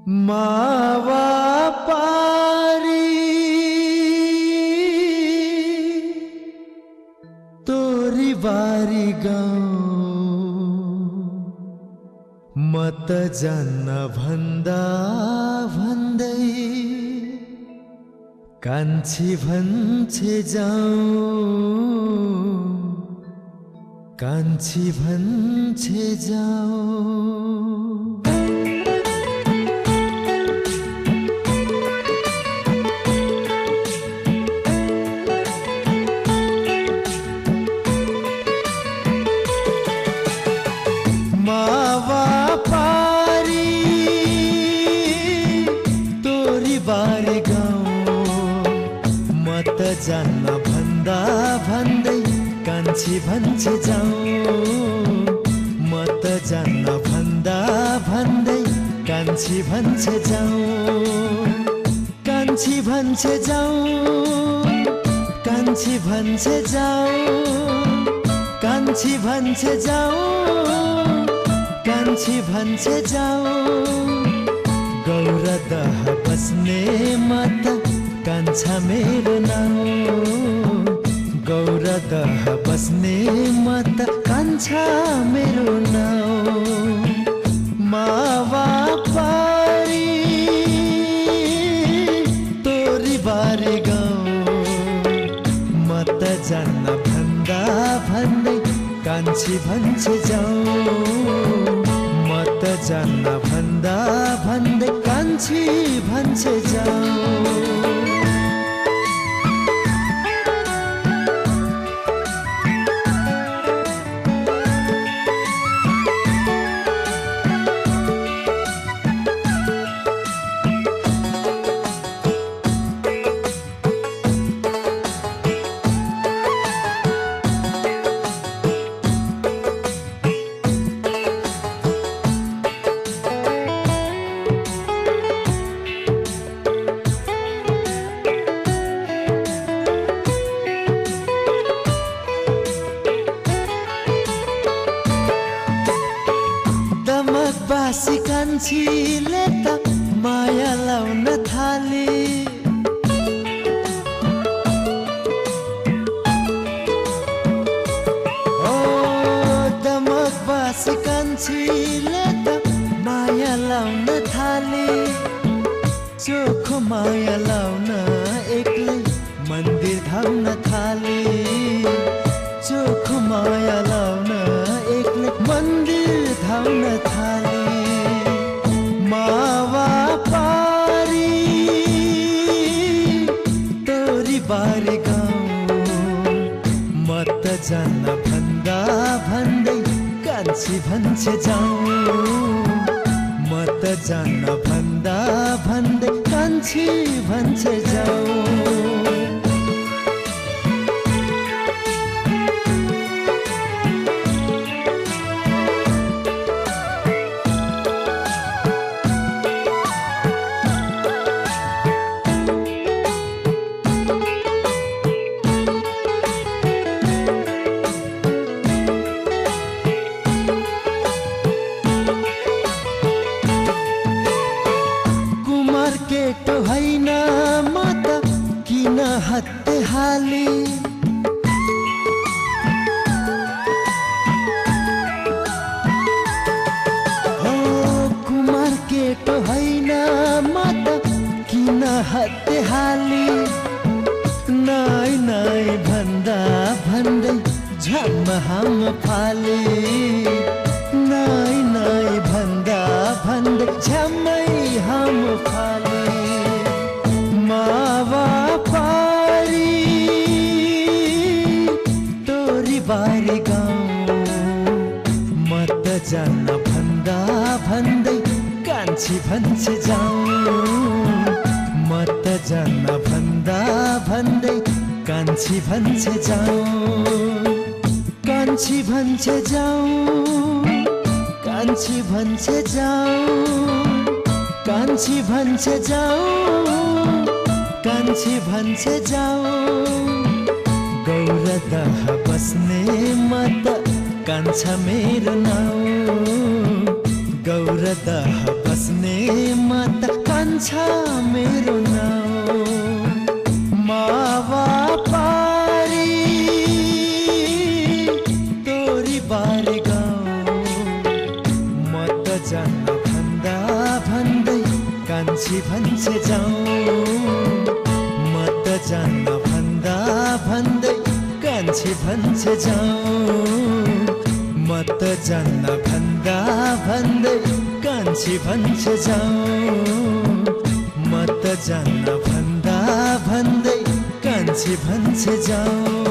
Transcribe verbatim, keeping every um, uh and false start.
मावा पारी तोरी बारी गाउँ म त जान्न भन्दा भन्दै कान्छी भन्छे जाऊ कान्छी भन्छे जाऊ मावा पारी तोरी बारी गाउँ म त जान्न भन्दा भन्दै कान्छी भन्छे जाऊ म त जान्न भन्दा भन्दै कान्छी भन्छे जाऊ कान्छी भन्छे जाऊ कान्छी भन्छे जाऊ कान्छी भन्छे जाऊ कान्छी भन्छे जाऊ गौरदह बस्ने मत कान्छा मेरो नाउँ गौरदह बस्ने मत कान्छा मेरो नाउँ मावा पारी तोरी बारी गाउँ म त जान्न भन्दा भन्दै कान्छी भन्छे जाऊ म त जान्न भन्दा भन्दै कान्छी भन्छे जाऊ बासी कान्छीले त माया लाउन थाले ओ दमक बासी कान्छीले त माया लाउन थाले चोखो माया लाउन एक्लै मन्दिर धाउन थाले चोखो माया लाउन एक्लै मन्दिर धाउन थाले मावा पारी तोरी बारी गाउँ म त जान्न भन्दा भन्दै कान्छी भन्छे जाऊ म त जान्न भन्दा भन्दै कान्छी भन्छे जाऊ केटो हैन म त किन हत्ते हाली हो कुमार केटो हैन म त किन हत्ते हाली नाइ नाइ भन्दा भन्दै झम्म हाम फाले नाइ नाइ भन्दा भन्दै झम्मै हाम फाले मावा पारी तोरी बारी गाउँ म त जान्न भन्दा भन्दै कान्छी भन्छे जाऊ म त जान्न भन्दा भन्दै कान्छी भन्छे जाऊ कान्छी भन्छे जाऊ कान्छी भन्छे जाऊ कान्छी भन्छे जाऊ कान्छी भन्छे जाऊ गौरदह बस्ने मत कान्छा मेरो नाउँ गौरदह बस्ने मत कान्छ मेरो नाउँ मावा पारी तोरी बारी गाउँ म त जान्न भन्दा भन्दै कान्छी भन्छे जाउँ म त जान्न भन्दा भन्दै कान्छी भन्छे जाउँ म त जान्न भन्दा भन्दै कान्छी भन्छे जाउँ म त जान्न भन्दा भन्दै कान्छी भन्छे जाउँ